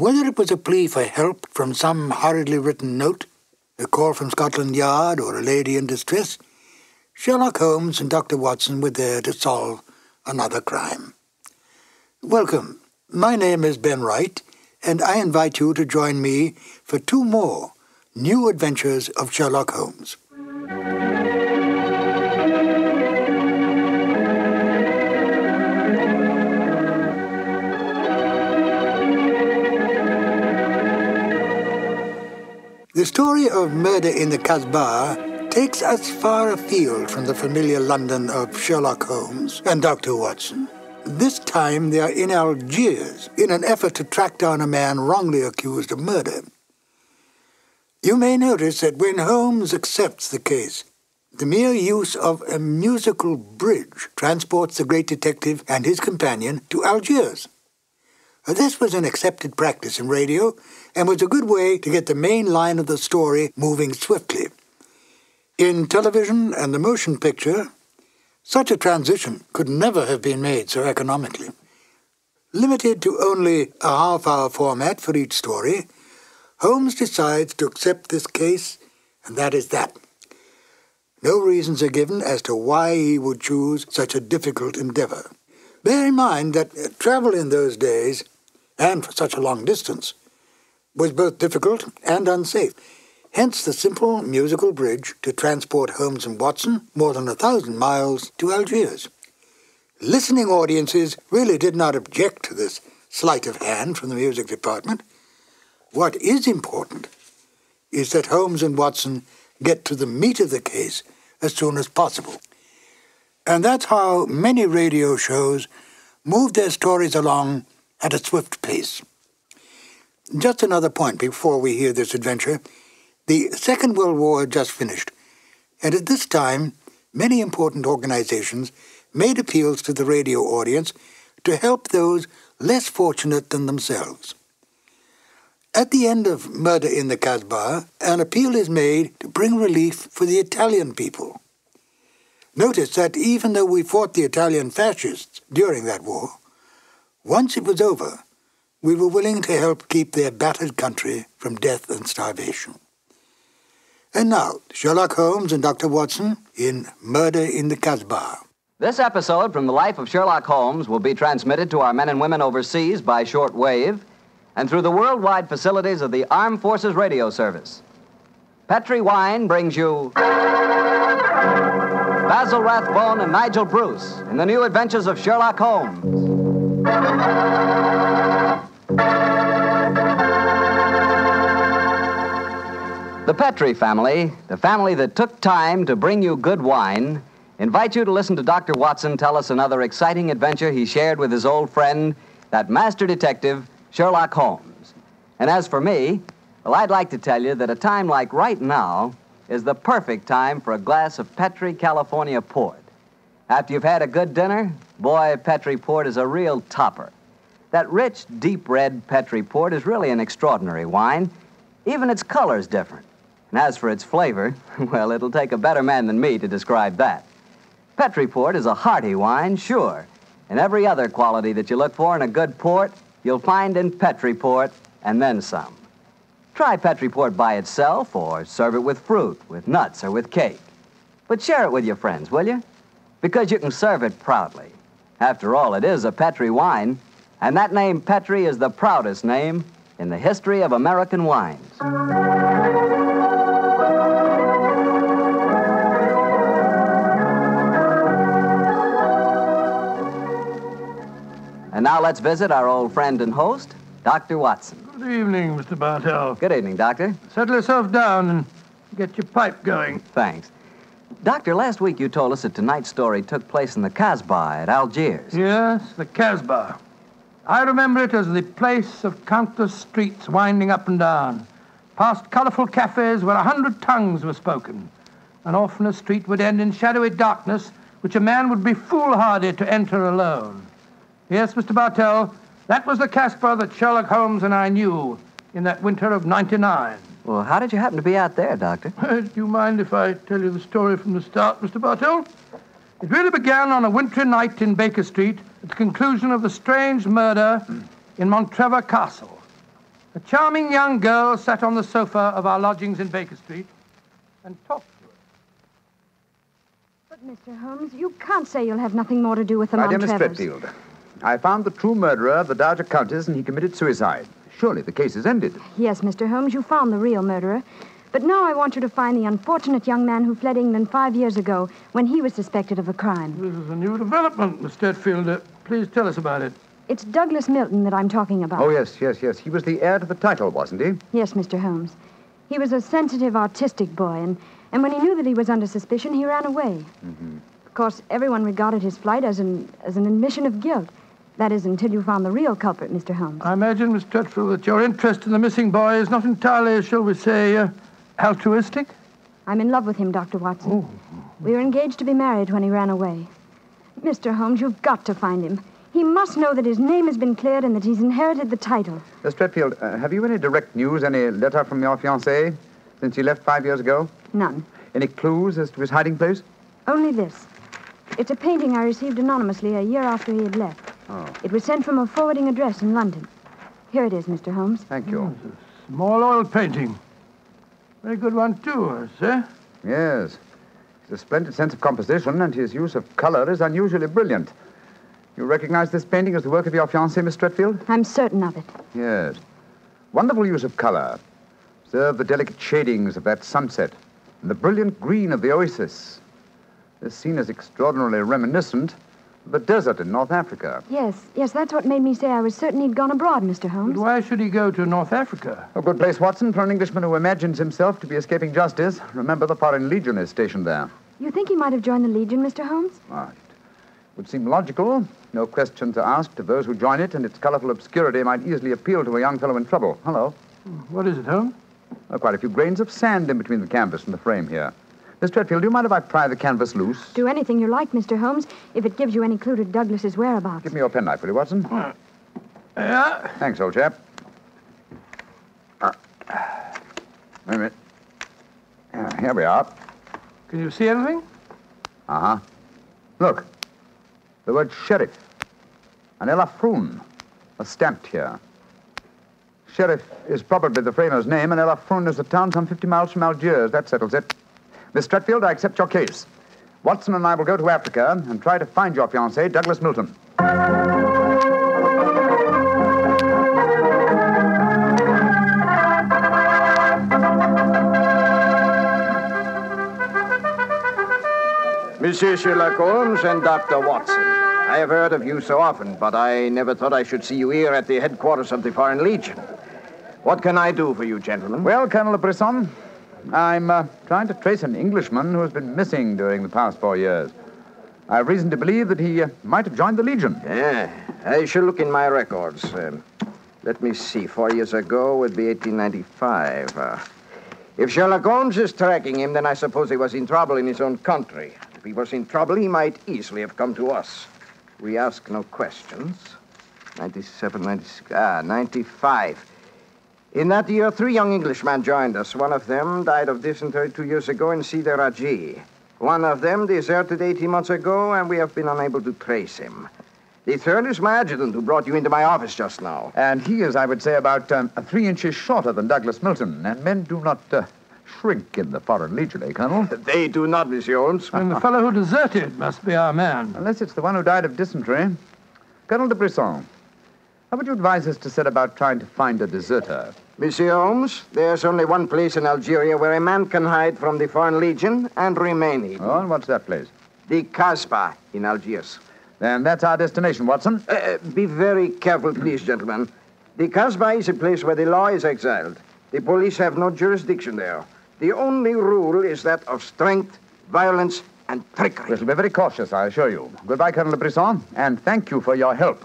Whether it was a plea for help from some hurriedly written note, a call from Scotland Yard, or a lady in distress, Sherlock Holmes and Dr. Watson were there to solve another crime. Welcome. My name is Ben Wright, and I invite you to join me for 2 more new adventures of Sherlock Holmes. The story of Murder in the Casbah takes us far afield from the familiar London of Sherlock Holmes and Dr. Watson. This time they are in Algiers in an effort to track down a man wrongly accused of murder. You may notice that when Holmes accepts the case, the mere use of a musical bridge transports the great detective and his companion to Algiers. This was an accepted practice in radio and was a good way to get the main line of the story moving swiftly. In television and the motion picture, such a transition could never have been made so economically. Limited to only a half-hour format for each story, Holmes decides to accept this case, and that is that. No reasons are given as to why he would choose such a difficult endeavor. Bear in mind that travel in those days, and for such a long distance, was both difficult and unsafe. Hence the simple musical bridge to transport Holmes and Watson more than 1,000 miles to Algiers. Listening audiences really did not object to this sleight of hand from the music department. What is important is that Holmes and Watson get to the meat of the case as soon as possible. And that's how many radio shows move their stories along at a swift pace. Just another point before we hear this adventure. The Second World War had just finished, and at this time, many important organizations made appeals to the radio audience to help those less fortunate than themselves. At the end of Murder in the Casbah, an appeal is made to bring relief for the Italian people. Notice that even though we fought the Italian fascists during that war, once it was over, we were willing to help keep their battered country from death and starvation. And now, Sherlock Holmes and Dr. Watson in Murder in the Casbah. This episode from the life of Sherlock Holmes will be transmitted to our men and women overseas by short wave and through the worldwide facilities of the Armed Forces Radio Service. Petri Wine brings you Basil Rathbone and Nigel Bruce in the new adventures of Sherlock Holmes. The Petri family, the family that took time to bring you good wine, invite you to listen to Dr. Watson tell us another exciting adventure he shared with his old friend, that master detective, Sherlock Holmes. And as for me, well, I'd like to tell you that a time like right now is the perfect time for a glass of Petri California Port. After you've had a good dinner, boy, Petri Port is a real topper. That rich, deep red Petri Port is really an extraordinary wine. Even its color's different. And as for its flavor, well, it'll take a better man than me to describe that. Petri Port is a hearty wine, sure. And every other quality that you look for in a good port, you'll find in Petri Port, and then some. Try Petri Port by itself, or serve it with fruit, with nuts, or with cake. But share it with your friends, will you? Because you can serve it proudly. After all, it is a Petri wine, and that name Petri is the proudest name in the history of American wines. And now let's visit our old friend and host, Dr. Watson. Good evening, Mr. Bartell. Good evening, Doctor. Settle yourself down and get your pipe going. Thanks. Doctor, last week you told us that tonight's story took place in the Casbah at Algiers. Yes, the Casbah. I remember it as the place of countless streets winding up and down, past colorful cafes where 100 tongues were spoken, and often a street would end in shadowy darkness which a man would be foolhardy to enter alone. Yes, Mr. Bartell, that was the Casbah that Sherlock Holmes and I knew in that winter of '99. Well, how did you happen to be out there, Doctor? Do you mind if I tell you the story from the start, Mr. Bartell? It really began on a wintry night in Baker Street at the conclusion of the strange murder in Montrevor Castle. A charming young girl sat on the sofa of our lodgings in Baker Street and talked to us. But, Mr. Holmes, you can't say you'll have nothing more to do with the My dear Miss Montrevors. Stretfield, I found the true murderer of the Dowager Countess and he committed suicide. Surely the case is ended. Yes, Mr. Holmes, you found the real murderer. But now I want you to find the unfortunate young man who fled England 5 years ago when he was suspected of a crime. This is a new development, Miss Stretfield. Please tell us about it. It's Douglas Milton that I'm talking about. Oh, yes. He was the heir to the title, wasn't he? Yes, Mr. Holmes. He was a sensitive, artistic boy, and when he knew that he was under suspicion, he ran away. Mm-hmm. Of course, everyone regarded his flight as an admission of guilt. That is, until you found the real culprit, Mr. Holmes. I imagine, Miss Stretfield, that your interest in the missing boy is not entirely, shall we say, altruistic? I'm in love with him, Dr. Watson. Oh. We were engaged to be married when he ran away. Mr. Holmes, you've got to find him. He must know that his name has been cleared and that he's inherited the title. Miss Stretfield, have you any direct news, any letter from your fiancé since he left 5 years ago? None. Any clues as to his hiding place? Only this. It's a painting I received anonymously a year after he had left. Oh. It was sent from a forwarding address in London. Here it is, Mr. Holmes. Thank you. Small oil painting. Very good one, too, sir. Yes. He's a splendid sense of composition, and his use of color is unusually brilliant. You recognize this painting as the work of your fiancé, Miss Stretfield? I'm certain of it. Yes. Wonderful use of color. Observe the delicate shadings of that sunset and the brilliant green of the oasis. This scene is extraordinarily reminiscent of the desert in North Africa. Yes, that's what made me say I was certain he'd gone abroad, Mr. Holmes. But why should he go to North Africa? A good place, Watson, for an Englishman who imagines himself to be escaping justice. Remember, the Foreign Legion is stationed there. You think he might have joined the Legion, Mr. Holmes? Right. Would seem logical. No questions are asked of those who join it, and its colorful obscurity might easily appeal to a young fellow in trouble. Hello. What is it, Holmes? Quite a few grains of sand in between the canvas and the frame here. Miss Stretfield, do you mind if I pry the canvas loose? Do anything you like, Mr. Holmes, if it gives you any clue to Douglas's whereabouts. Give me your penknife, will you, Watson? Yeah? Thanks, old chap. Wait a minute. Here we are. Can you see anything? Uh-huh. Look. The word sheriff. And Elafroun are stamped here. Sheriff is probably the framer's name, and Elafroun is a town some 50 miles from Algiers. That settles it. Miss Stretfield, I accept your case. Watson and I will go to Africa and try to find your fiancé, Douglas Milton. Monsieur Sherlock Holmes and Dr. Watson. I have heard of you so often, but I never thought I should see you here at the headquarters of the Foreign Legion. What can I do for you, gentlemen? Well, Colonel Brisson, I'm trying to trace an Englishman who has been missing during the past 4 years. I have reason to believe that he might have joined the Legion. Yeah, I shall look in my records. Let me see. 4 years ago would be 1895. If Sherlock Holmes is tracking him, then I suppose he was in trouble in his own country. If he was in trouble, he might easily have come to us. We ask no questions. 97, 96, 95. In that year, 3 young Englishmen joined us. One of them died of dysentery 2 years ago in Sidi Raji. One of them deserted 18 months ago, and we have been unable to trace him. The third is my adjutant who brought you into my office just now. And he is, I would say, about 3 inches shorter than Douglas Milton. And men do not shrink in the Foreign Legion, eh, Colonel? They do not, Monsieur Holmes. And the fellow who deserted must be our man. Unless it's the one who died of dysentery. Colonel de Brisson, how would you advise us to set about trying to find a deserter? Monsieur Holmes, there's only one place in Algeria where a man can hide from the Foreign Legion and remain hidden. Oh, and what's that place? The Casbah in Algiers. Then that's our destination, Watson. Be very careful, please, gentlemen. The Casbah is a place where the law is exiled. The police have no jurisdiction there. The only rule is that of strength, violence, and trickery. We shall be very cautious, I assure you. Goodbye, Colonel de Brisson, and thank you for your help.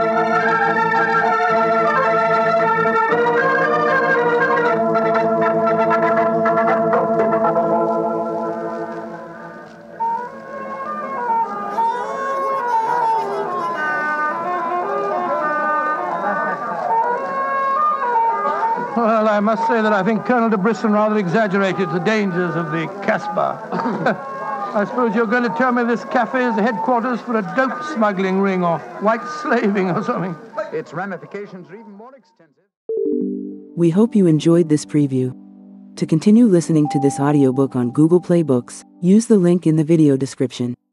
Well, I must say that I think Colonel de Brisson rather exaggerated the dangers of the Casbah. I suppose you're going to tell me this cafe is the headquarters for a dope smuggling ring or white slaving or something. Its ramifications are even more extensive. We hope you enjoyed this preview. To continue listening to this audiobook on Google Play Books, use the link in the video description.